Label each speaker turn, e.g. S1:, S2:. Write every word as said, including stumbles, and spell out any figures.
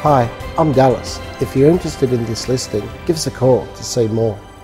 S1: Hi, I'm Dallas. If you're interested in this listing, give us a call to see more.